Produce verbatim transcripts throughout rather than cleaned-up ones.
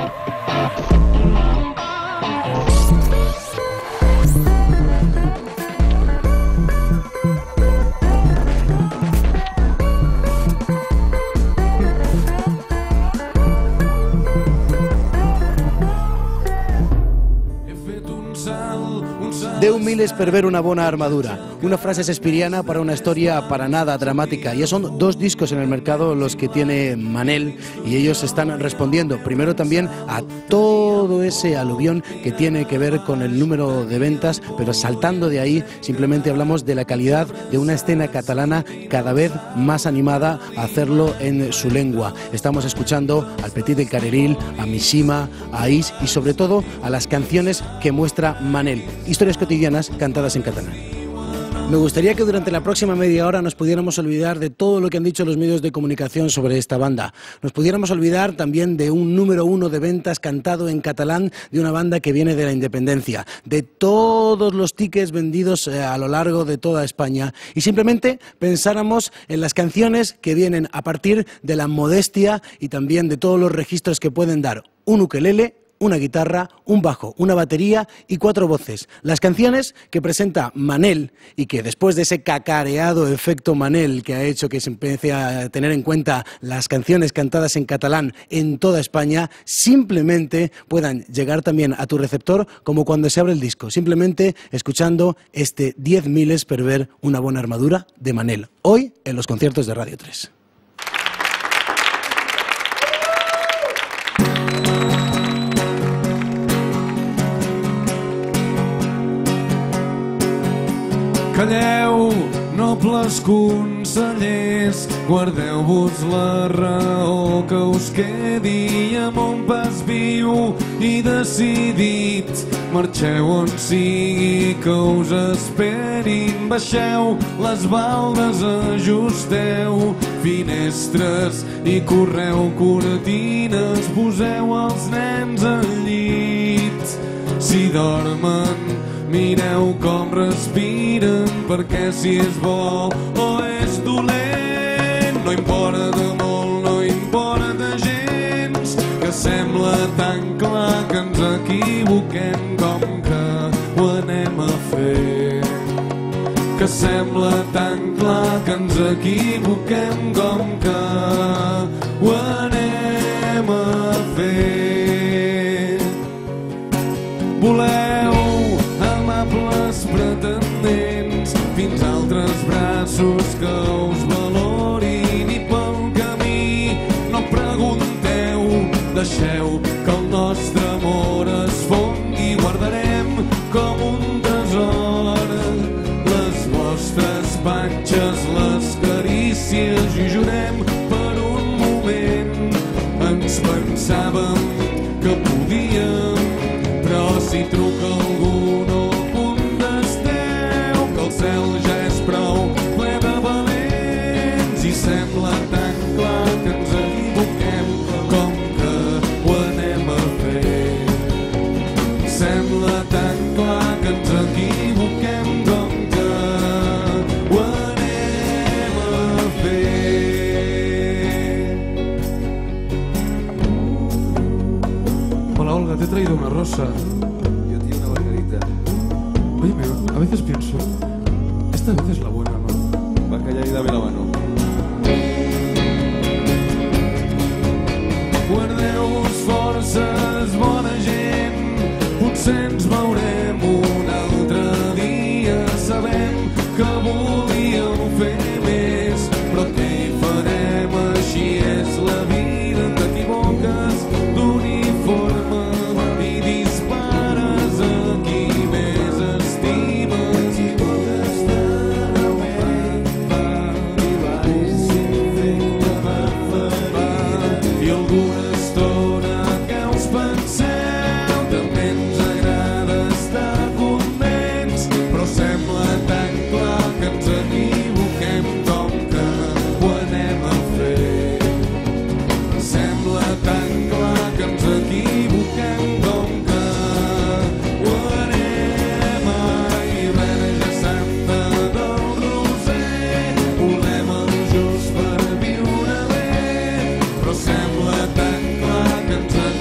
Deu miles per ver una bona armadura. Una frase shakespeariana para una historia para nada dramática. Ya son dos discos en el mercado los que tiene Manel y ellos están respondiendo primero también a todo ese aluvión que tiene que ver con el número de ventas, pero saltando de ahí simplemente hablamos de la calidad de una escena catalana cada vez más animada a hacerlo en su lengua. Estamos escuchando al Petit del Careril, a Mishima, a Is y sobre todo a las canciones que muestra Manel. Historias cotidianas cantadas en catalán. Me gustaría que durante la próxima media hora nos pudiéramos olvidar de todo lo que han dicho los medios de comunicación sobre esta banda. Nos pudiéramos olvidar también de un número uno de ventas cantado en catalán de una banda que viene de la independencia, de todos los tickets vendidos eh, a lo largo de toda España y simplemente pensáramos en las canciones que vienen a partir de la modestia y también de todos los registros que pueden dar un ukelele, una guitarra, un bajo, una batería y cuatro voces. Las canciones que presenta Manel y que después de ese cacareado efecto Manel que ha hecho que se empiece a tener en cuenta las canciones cantadas en catalán en toda España, simplemente puedan llegar también a tu receptor como cuando se abre el disco, simplemente escuchando este diez miles per ver una bona armadura de Manel, hoy en los conciertos de Radio tres. Calleu, nobles consellers, guardeu-vos la raó que us quedi amb un pas viu i decidit. Marxeu on sigui que us esperin, baixeu les baldes, ajusteu finestres i correu cortines, poseu els nens al llit. Si dormen, mireu com respiren, perquè si és bo o és dolent, no importa molt, no importa gens, que sembla tan clar que ens equivoquem com que ho anem a fer. Que sembla tan clar que ens equivoquem com que ho anem a fer. Voleu amables pretendents fins a altres braços que us valorin i pel camí no pregunteu, deixeu que el nostre amor es fongui. Guardarem com un tresor les vostres panxes, les carícies i jurem per un moment ens pensàvem que podíem, però si truca algú no contesteu, que el cel ja és prou ple de valents i sembla tan clar que ens equivoquem com que ho anem a fer. Sembla tan clar que ens equivoquem com que ho anem a fer. Hola Olga, te he traído una rosa. Yo tío una margarita. Oye, pero a veces pienso, esta vez es la buena, ¿no? Va, calla y dame la mano. Guardeu-vos forces, bona gent, potser ens veurem un altre dia. Sabem que volíeu fer més, però què hi farem? Així és la vida, t'equivoques d'uniforme i dispares a qui més estimes. I podes estar bé, i baix sin fer va, va, i alguna estona que us penseu també ens agrada estar contents, però sembla tan clar que ens equivoquem com que ho anem a fer. Sembla tan clar que ens equivoquem com que ho anem a i Verge Santa del Roser, volem el just per viure bé, però sembla tan clar que ens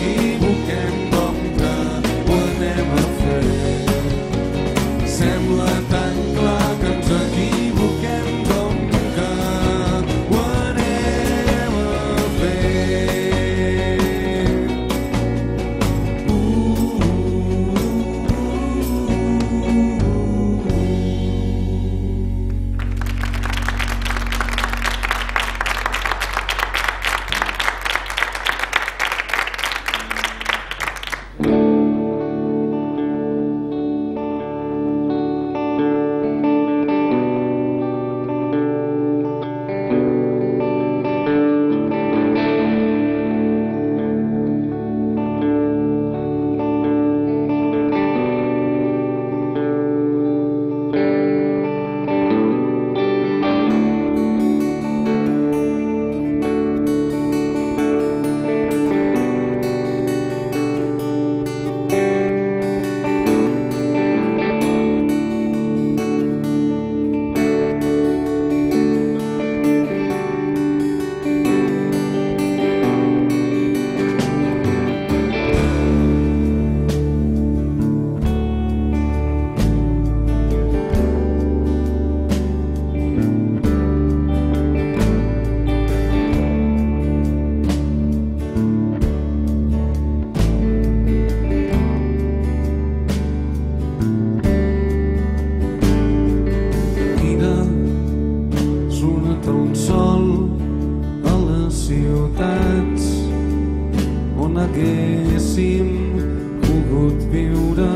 n'haguéssim pogut viure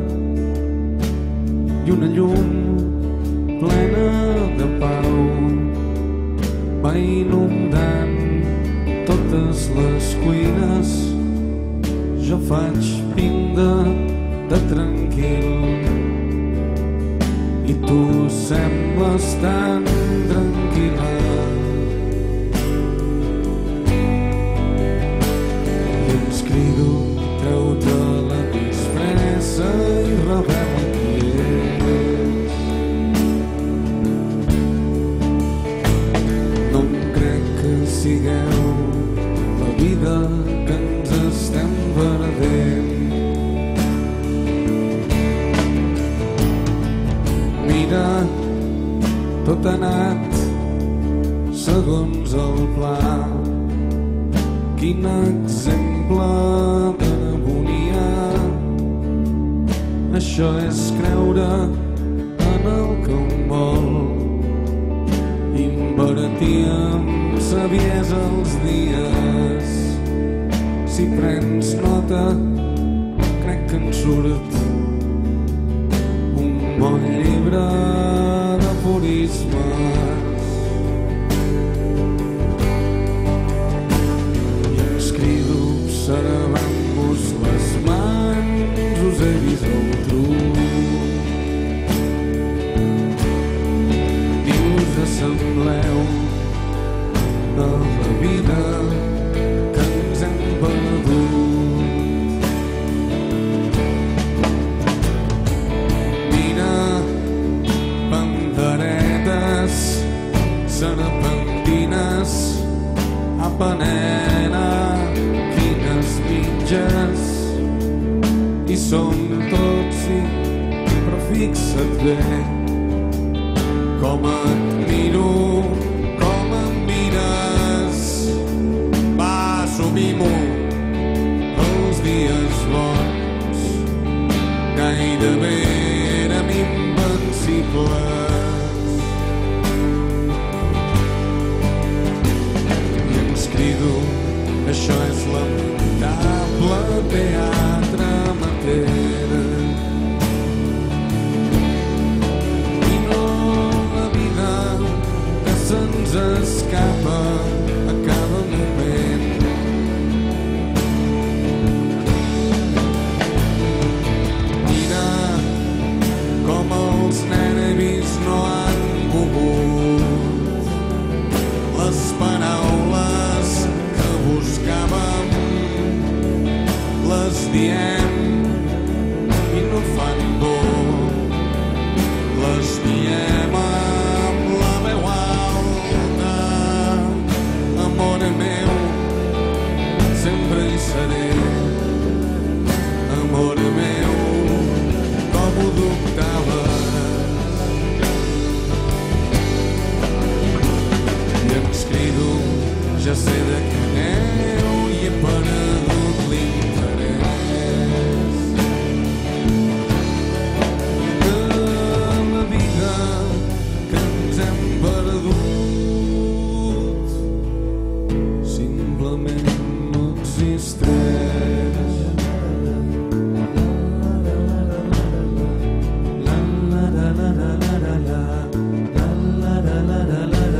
i una llum plena de pau va inundant totes les cuines. Jo faig pinta de tranquil i tu sembles tan tranquil·la. I ens crido, treu-te la disfressa i revela qui és. No em crec que sigueu la vida que ens estem perdent. Mira, tot ha anat segons el pla. Quin exemple de bonia. Això és creure en el que un vol. Invertir amb saviesa els dies. Si prens nota, crec que en surt un bon llibre d'aforismes. I ens crido observant-vos les mans, us he vist el truc. I us assembleu de la vida que ens hem perdut. Serpentines, apa nena, quines mitges. I som tots, sí, però fixa't bé com et miro, com em mires. Va, assumim-ho, els dies bons gairebé érem invencibles. Això és lamentable teatre amateur. I no la vida que se'ns escapa a cada moment. Mira com els nervis no han mogut les paraules buscàvem, les diem i no fan por. Les diem amb la veu alta. Amor meu, sempre hi seré. Amor meu, com ho dubtaves. I ens crido, ja sé de què aneu i he perdut l'interès de la vida que ens hem perdut. Simplement no existeix. La la la la la la la la la la la la la la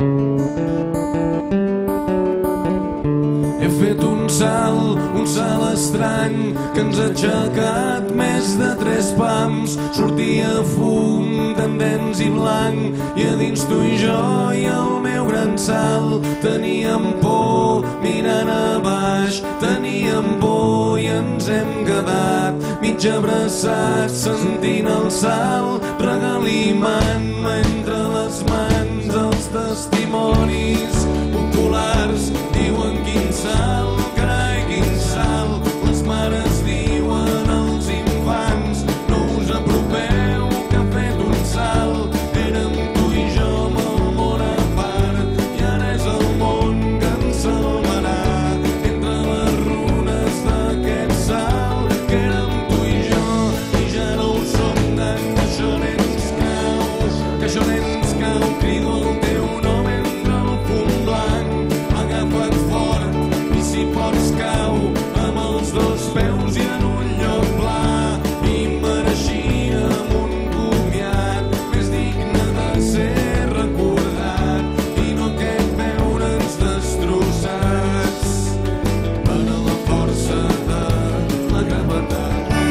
He fet un salt, un salt estrany que ens ha aixecat més de tres pams. Sortia fum tendents i blanc i a dins tu i jo i el meu gran salt. Teníem por mirant a baix, teníem por i ens hem quedat mig abraçats sentint el salt, regalimant entre les mans els testimonis populars. Diuen quin salt, carai quin salt, les mares diuen als infants no us apropeu que ha fet un salt. Érem tu i jo amb el món a part i ara és el món que ens salvarà entre les runes d'aquest salt. Que érem tu i jo i ja no ho som tant, que això ens cau, que això ens cau. Crido el teu nom entre el fum blanc, agafa't fort i si pots cau amb els dos peus i en un lloc pla. I mereixíem un comiat més digne de ser recordat i no aquest veure'ns destrossats per a la força de la gravetat.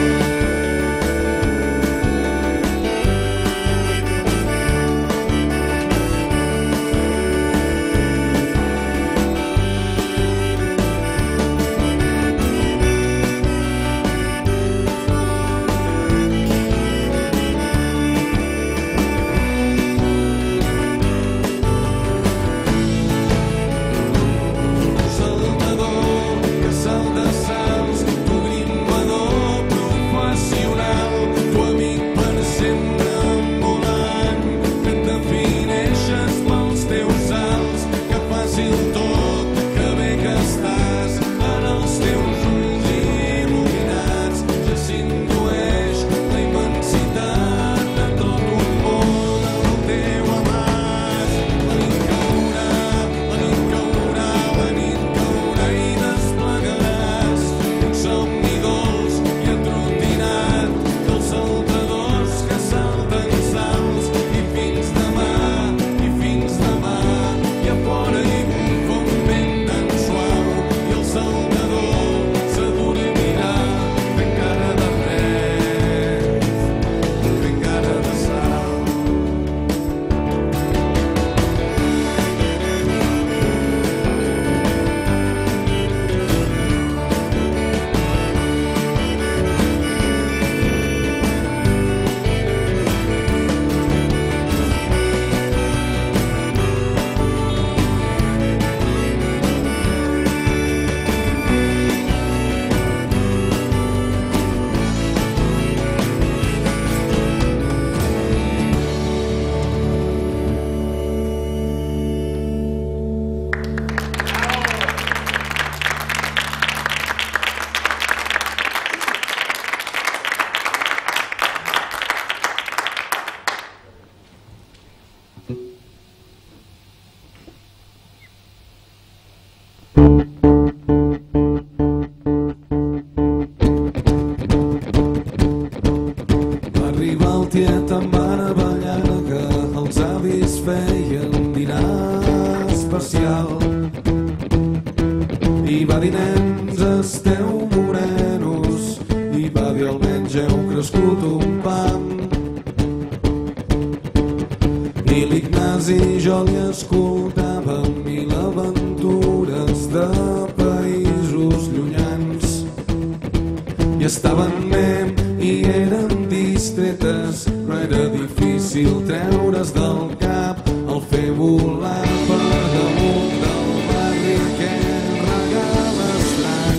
Saltador que salta salts, tu grimpador professional, tu amic per sempre ambulant, que et defineixes pels teus salts, que fàcil tot, que bé que estàs en els teus ulls il·luminats. Ja s'intueix la immensitat de tot un món al teu abast. La nit caurà, la nit caurà, la nit caurà i desplegaràs un somni dolç i atrotinat dels saltadors que salten salts. I fins demà, i fins demà, i a fora hi bufa un vent tan suau i el saltador s'adormirà fent cara de fred, fent cara de sal. Va arribar el tiet amb Anna Ballana que els avis feien dinar especial i va dir nens esteu morenos i va dir almenys heu crescut un pam. I l'Ignasi i jo li escoltàvem mil aventures de països llunyans i estaven mem i eren distretes, però era difícil treure's del cap el fer volar per damunt del barri aquest regal estrany.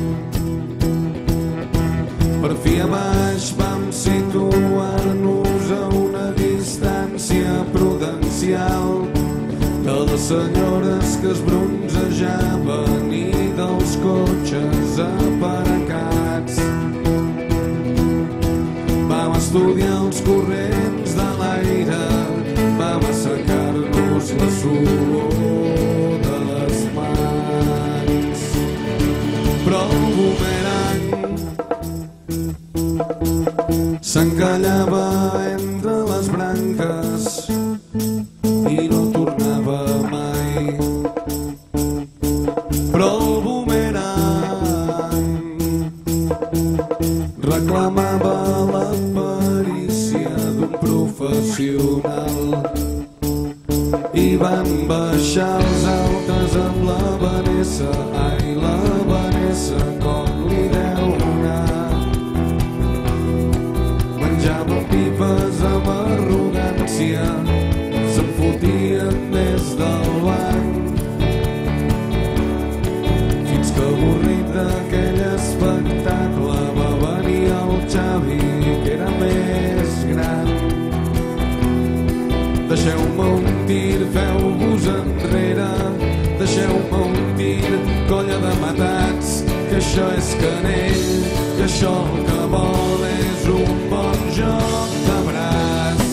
Per fi a baix vam situar-nos a una distància prudencial de les senyores que es bronzejaven i dels cotxes aparcats. Vam estudiar els corrents de l'aire, vam assecar-nos la suor de les mans. Però el bumerang s'encallava entre les branques i no tornava mai. Però el bumerang professional. I van baixar els altres amb la Vanessa, ai la Vanessa com li deu anar. Menjava pipes amb arrogància, se'n fotien des del banc, fins que avorrit d'aquell espectacle va venir el Xavi, que era més gran. Deixeu-me un tir, feu-vos enrere, deixeu-me un tir, colla de matats, que això és canell, que això el que vol és un bon joc de braç.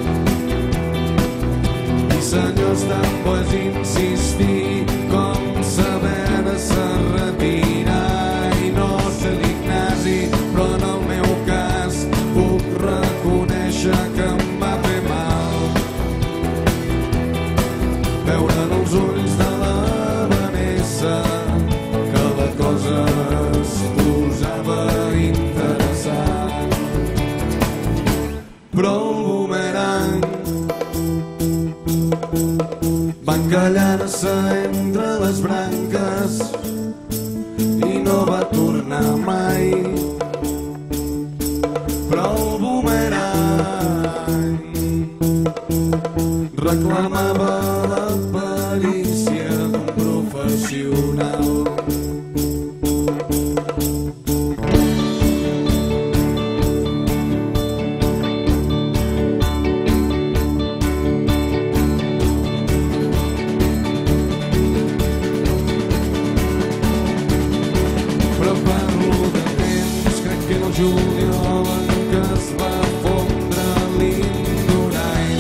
I senyors, tant bo és insistir com saber de se retirar i no ser l'Ignasi, però en el meu cas puc reconèixer que em va fer mal veure en els ulls de la Vanessa que la cosa es posava interessant. Però el bumerang va encallar-se entre les branques i no va tornar mai. Però el bumerang reclamava la perícia d'un professional. Però parlo de temps, crec que era el juliol en què es va fondre l'Indurain.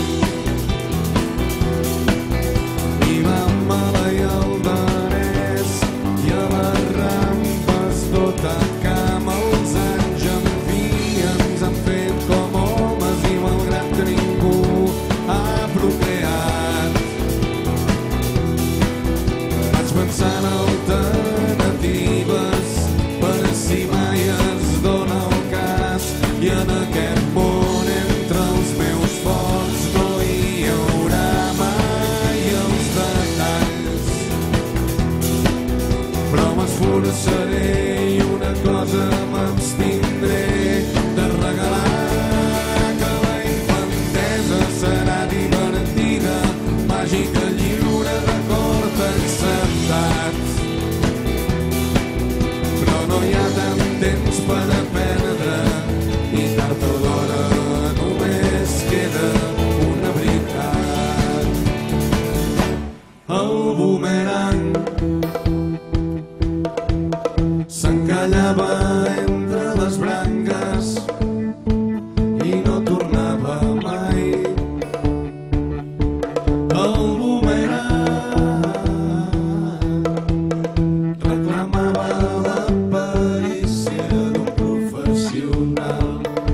I vam maleir el Danès i a les rampes tot a camp. Els anys, en fi, ens han fet com homes i malgrat que ningú ha procreat vaig pensar en alternatives per si mai es dona el cas i en aquest món entre els meus focs no hi haurà mai els detalls, però m'esforçaré i una cosa m'abstindré de regalar, que la infantesa serà divertida, màgica, lliure, record acceptat. Però no hi ha tant temps per aprendre i tard o d'hora només queda una veritat. El bumerang s'encallava entre les branques i no tornava mai. El bumerang reclamava la perícia d'un professional.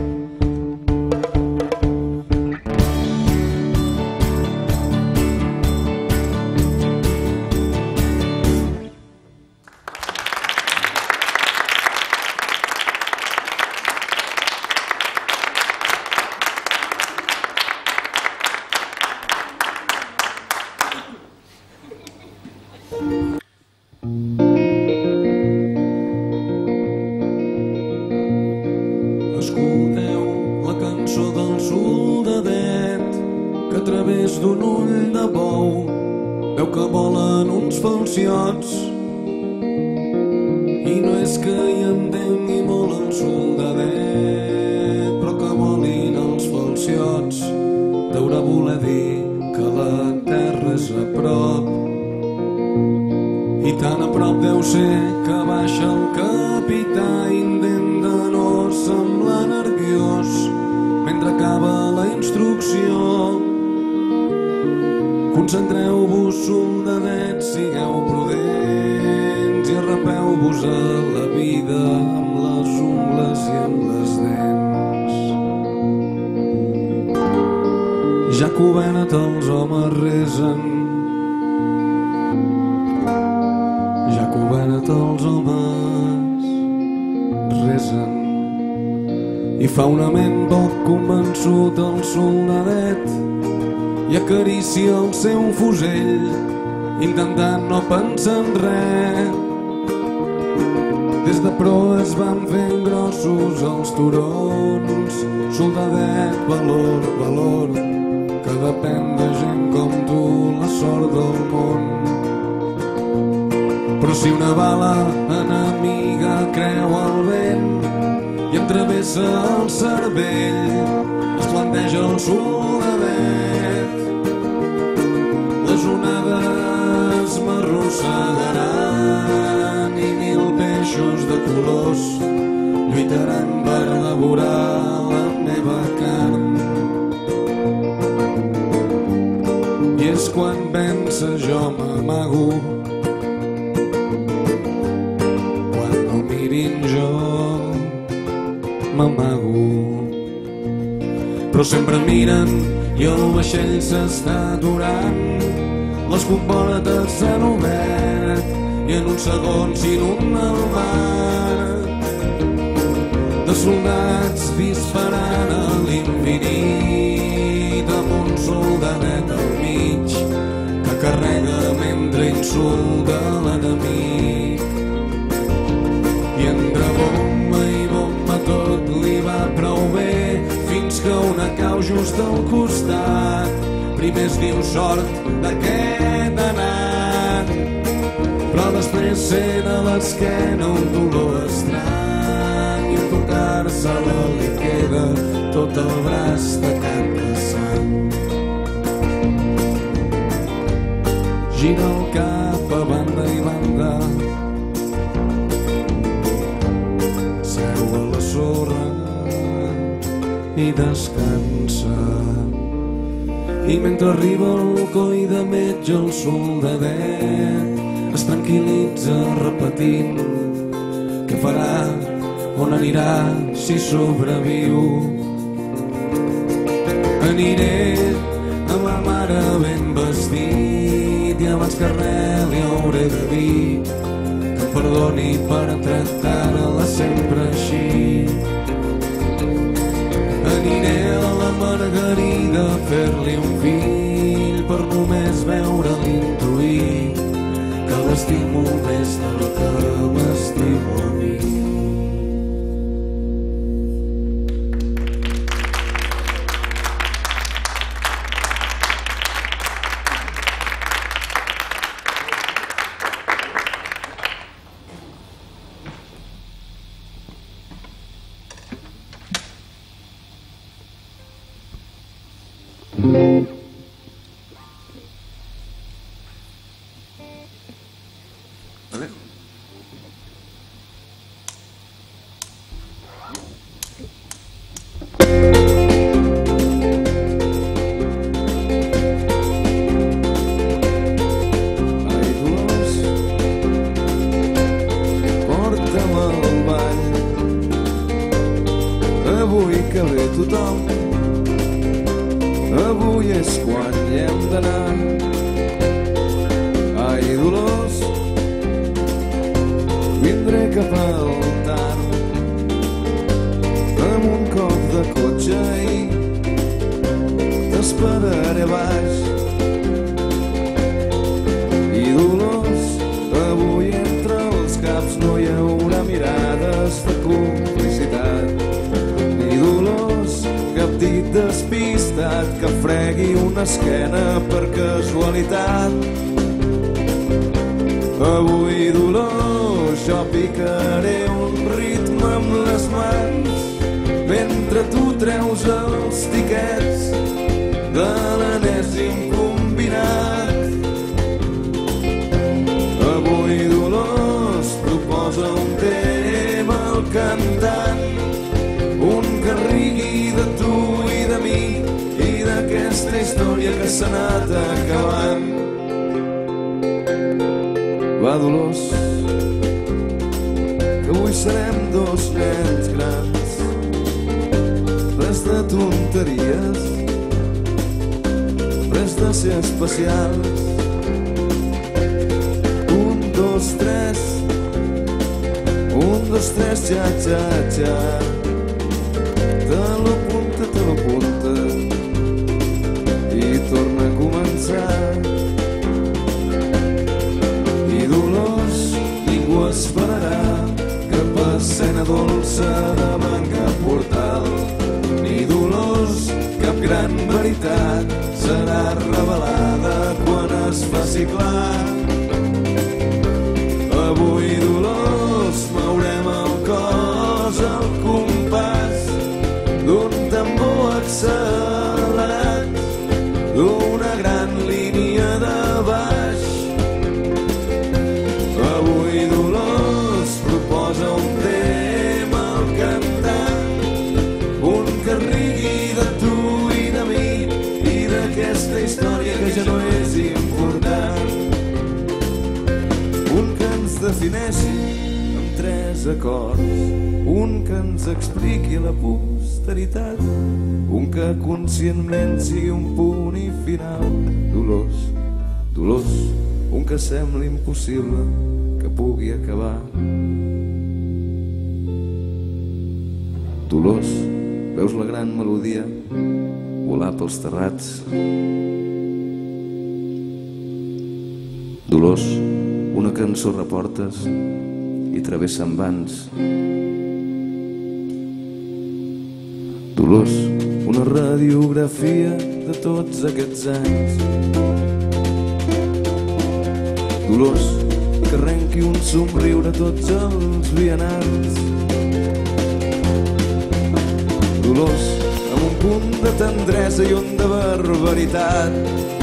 Escolteu la cançó del soldadet que a través d'un ull de bou veu que volen uns falciots i no és que hi entengui molt el soldadet, però que volin els falciots deurà voler dir que la terra és a prop i tan a prop deu ser que baixa el capità intent de no semblar nerviós mentre acaba la instrucció. Concentreu-vos, soldadets, sigueu prudents i arrapeu-vos a la vida amb les ungles i amb les dents. Jacobenet, els homes resen. Jacobenet, els homes resen. I fa un ament poc convençut el soldadet i acaricia el seu fusell intentant no pensar en res. Des de proa es van fent grossos els turons. Soldadet, valor, valor, que depèn de gent com tu la sort del món. Però si una bala enemiga creu el vent i em travessa el cervell, es planteja el soldadet. Les onades m'arrossegaran i mil peixos de colors lluitaran per devorar la meva carn. I és quan pensa jo m'amago, quan no mirin jo m'amago. Però sempre miren i el vaixell s'està aturant, les comportes s'han obert i en un segon s'inunda el mar de soldats disparant a l'infinit, amb un soldadet al mig que carrega mentre insulta l'enemic. I entre bomba i bomba tot li va prou bé, fins que una cau just al costat. Primer es diu sort d'aquest anat, però després sent a l'esquena un dolor estrany i en tocar-se-la li queda tot el braç tacat de sang. Gira el cap a banda i banda, seu a la sorra i descansa. I mentre arriba el coi de metge el soldadet es tranquil·litza repetint què farà, on anirà si sobreviu. Aniré amb la mare ben vestit i abans que res li hauré de dir que em perdoni per tractar-la sempre així. Aniré a la Margarida a fer-li un fill per només veure'l intuir que l'estimo més del que m'estimo a mi. Avui que ve tothom, avui és quan hi hem d'anar. Ai, Dolors, vindré cap al tard amb un cop de cotxe i t'esperaré baix. I Dolors, avui entre els caps no hi haurà mirades de complicitat. Cap dit despistat que fregui una esquena per casualitat. Avui, Dolors, jo picaré un ritme amb les mans mentre tu treus els tiquets de l'enèsim combinat. Avui, Dolors, proposa un tema al cantant, un que rigui de tu i de mi i d'aquesta història que s'ha anat acabant. Va, Dolors, que avui serem dos nens grans, res de tonteries, res de ser especials. Un, dos, tres, un, dos, tres, xa, xa, xa. te l'apunta, te l'apunta i torna a començar. I Dolors ningú esperarà cap escena dolça davant cap portal. Ni Dolors cap gran veritat serà revelada quan es faci clar. Avui, Dolors, mourem el cos al compàs d'un tambor accelerat, d'una gran línia de baix. Avui, Dolors, proposa un tema al cantant, un que rigui de tu i de mi i d'aquesta història que ja no és important. Un que ens defineixi amb tres acords, un que ens expliqui la posteritat, un que conscientment sigui un punt i final. Dolors, Dolors, un que sembli impossible que pugui acabar. Dolors, veus la gran melodia volar pels terrats. Dolors, una cançó reportes i travessen vans. Dolors, una radiografia de tots aquests anys. Dolors, que arrenqui un somriure a tots els vianants. Dolors, amb un punt de tendresa i un de barbaritat.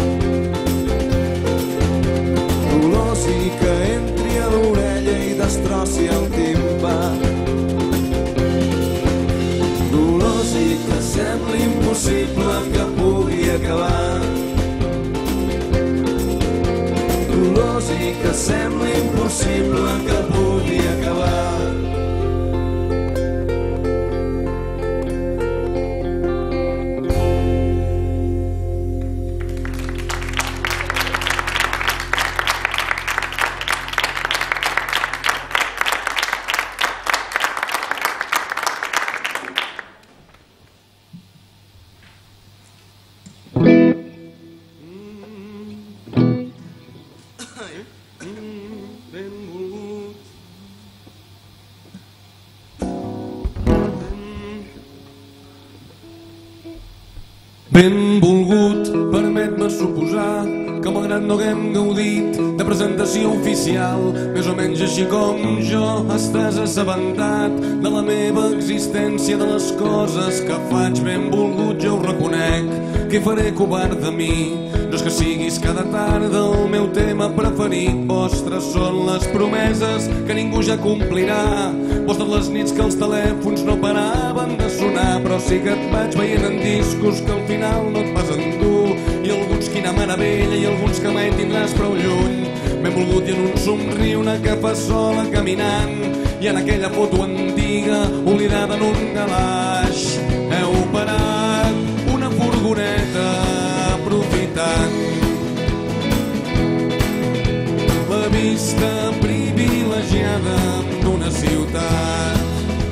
Dolors, i que entri a l'orella i destrossi el timpà. Dolors, i que sembli impossible que pugui acabar. Dolors, i que sembli impossible que pugui acabar. Benvolgut, permet-me suposar que malgrat no haguem gaudit de presentació oficial, més o menys així com jo estàs assabentat de la meva existència, de les coses que faig. Benvolgut, jo ho reconec, què faré covard de mi? No és que siguis cada tarda el meu tema preferit. Vostres són les promeses que ningú ja complirà. Vostres les nits que els telèfons no paraven de sonar. Però sí que et vaig veient en discos que al final no et vas endur. I alguns quina meravella i alguns que mai tindràs prou lluny. Benvolgut, i en un somriure una que fa sola caminant. I en aquella foto antiga oblidada en un calaix heu parat una furgoneta aprofitant la vista privilegiada d'una ciutat.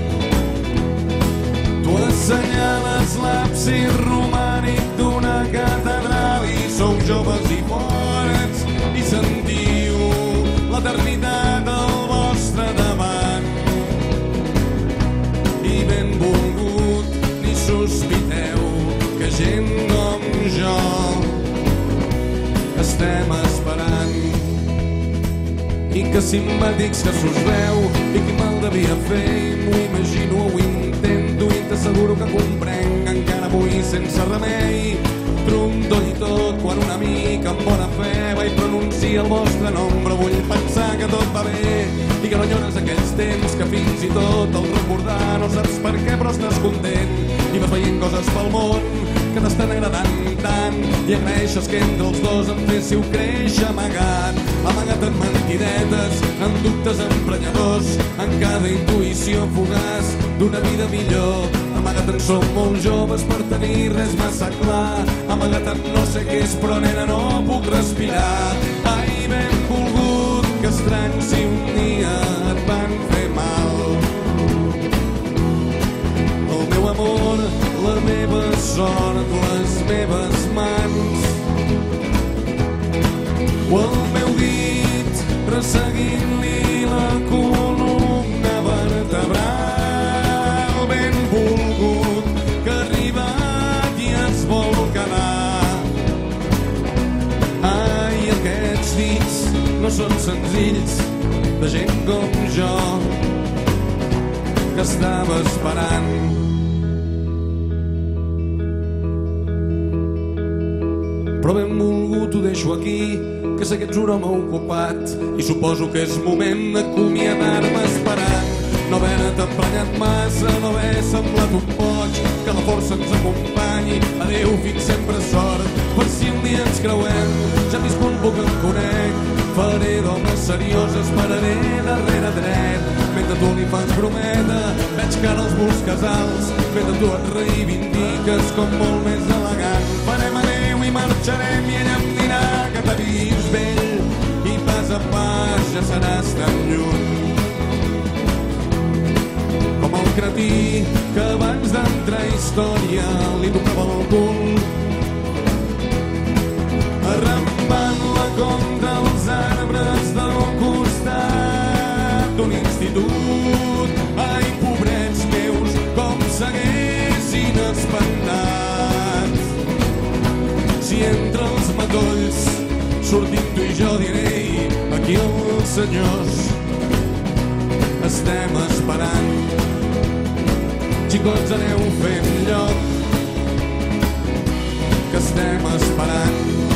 Tu assenyales l'absis romànic d'una catedral i sou joves i forts i sentiu l'eternitat al vostre davant. I benvolgut, ni sospiteu que gent com jo estem esperant. I que simpàtics que s'us veu i qui mal devia fer, m'ho imagino, ho intento i t'asseguro que comprenc encara avui sense remei. Trondoll i tot quan un amic amb bona fe vaig pronunciar el vostre nom, però vull pensar que tot va bé i que no enyores aquells temps que fins i tot al recordar no saps per què però estàs content i vas veient coses pel món que t'estan agradant tant i agraeixes que entre els dos em féssiu créixer amagat, amagat en mentidetes, en dubtes emprenyadors, en cada intuïció fugaç d'una vida millor. Amagat en som molt joves per tenir res massa clar, amagat en no sé què és però nena no puc respirar. Ai, benvolgut, que estrany si un dia et van fer mal. El meu amor, la meva sort, les meves mans o el meu dit resseguint-li la columna vertebral. Ben volgut que ha arribat i es vol quedar. Ai, aquests dits no són senzills de gent com jo que estava esperant. Però ben volgut ho deixo aquí, que sé que ets un home ocupat i suposo que és moment d'acomiadar-me esperant. No haver-te emprenyat massa, no haver semblat un boig, que la força ens acompanyi. Adéu, fins sempre, sort, per si un dia ens creuem. Ja m'he viscut poc em conec, faré d'home seriós, esperaré darrere dret. Mentre tu li fas brometa, veig que ara els bulls casals, mentre tu et reivindiques com molt més elegant. Farem adéu i marxarem i ella em dirà que t'ha vist vell i pas a pas ja seràs tan lluny com el cretí que abans d'entrar a història li tocava el cul, arrambant-la contra els arbres del costat d'un institut. Ai, pobrets meus, com s'haguessin espantat si entre els matolls sortim tu i jo. Diré, aquí els senyors estem esperant. Xicots, aneu fent lloc, que estem esperant.